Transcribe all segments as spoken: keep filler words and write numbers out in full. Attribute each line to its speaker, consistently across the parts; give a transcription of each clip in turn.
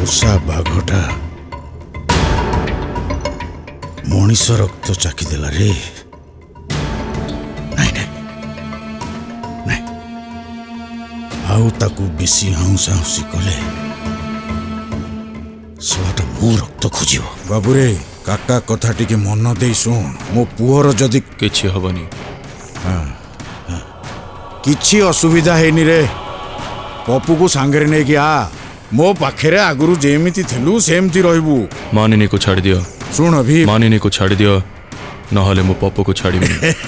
Speaker 1: पोषा बाघटा मनीष रक्त चाकिदेला रे। नाई नाई नाई आउ ताकू बेसी हाउस हाउसी कले सलाटा मो रक्त खोजिब। बाबूरे काका कथा टिके मन दे शुण। मो पुअर जदि
Speaker 2: किछि हबनी।
Speaker 1: हाँ हाँ किछि असुविधा हेनी रे। पप्पू को सांगरे नै कि आ मो पाखेरे आगुरु जेमिति थिलु सेमति रहबू।
Speaker 2: मानिनी को छाड़ दियो।
Speaker 1: सुन अभी
Speaker 2: मानिनी को छाड़ दियो नहले मो पप्पू को छाड़ी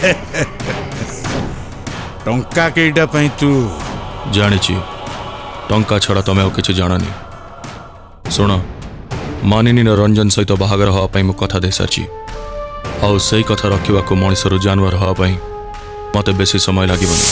Speaker 1: टंका केइटा पई तू
Speaker 2: जानिछि टंका छड़ा तमे ओ किछि जानानी। सुन मानिनी न रंजन सहित बाहागर हवा पई मु कथा दे सारछि। आउ सही कथा रखिबा को मनिषरु जानवर हवा पई मते बेसी समय लागिबनी।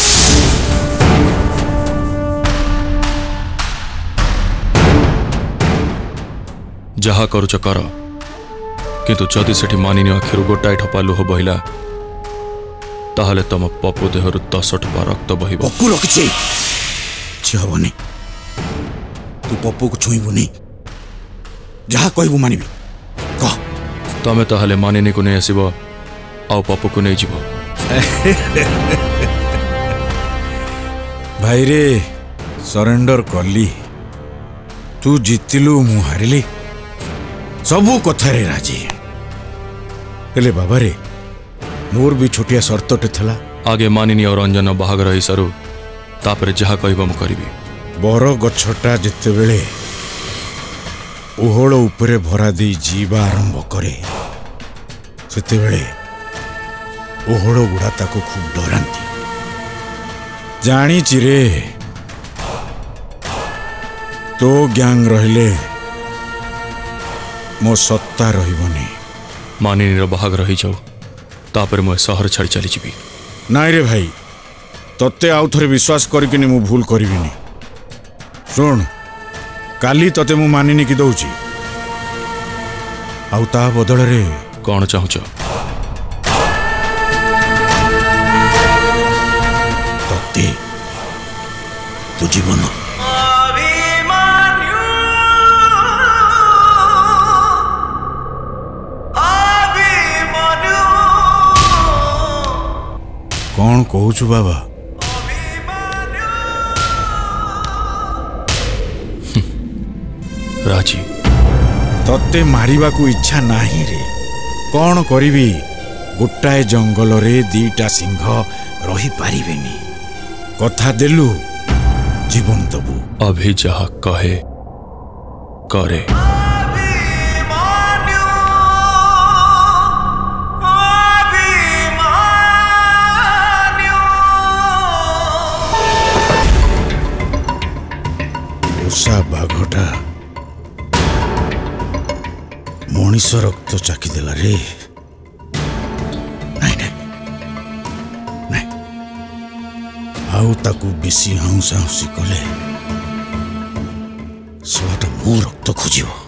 Speaker 2: जहा करुच कर किंतु जदि सेठी मानिनी अखिरु गोटाए ठपा लुह बहिला ताहले तम पप्पू देहरु दस ठपा रक्त बहिब।
Speaker 1: पप्पू रखिछि छि हबनी। तू पप्पू को छुईबुनी जहा कहबू मानिबी कह।
Speaker 2: तमे ताहले मानिनी को नै आसीबो आउ पप्पू को नै जीवो।
Speaker 1: भाई रे सरेंडर कली। तू जीतिलु मु हारिली सबू कथारे राजी। हेले बाबा रे मोर भी छोटिया शर्तटे थला।
Speaker 2: आगे मानिनी और रंजन बाहागर ही सारू तापरे जहा कहबो मु करिवि।
Speaker 1: बर गछटा जेतेबेले ओहळ उपरे भरा दे जीवा आरंभ करे सेतेबेले ओहळ गुड़ा ताको खूब डरांती। जानी चिरे तो गैंग रहिले मो सत्ता रहिबनी।
Speaker 2: मानिनी रो बाहागर रही जाऊ तापर मो शहर छाड़ी चली जीवी।
Speaker 1: नाई रे भाई तत्ते आउ थरे विश्वास करिकिनी मु भूल करिबिनी। सुन काली तते मु मानिनी की दउची आउ ता बदल रे
Speaker 2: कौन चाहुच
Speaker 1: तत्ते तू जीवन कौन कहूचु बाबा।
Speaker 2: राजी
Speaker 1: तत्ते मारिबा को इच्छा नाही रे। कौन करिबी गोटाए जंगल रे दीटा सिंह रही पारिबेनी। कथा देलु जीवन दबु।
Speaker 2: अभी जहा कहे करे।
Speaker 1: पोषा बाघटा मनीष रक्त चाकिदेला रे। नाई नाई नाई आउ ताकू बेसी हाउस हाउसी कले सलाटा मो रक्त खोजिब।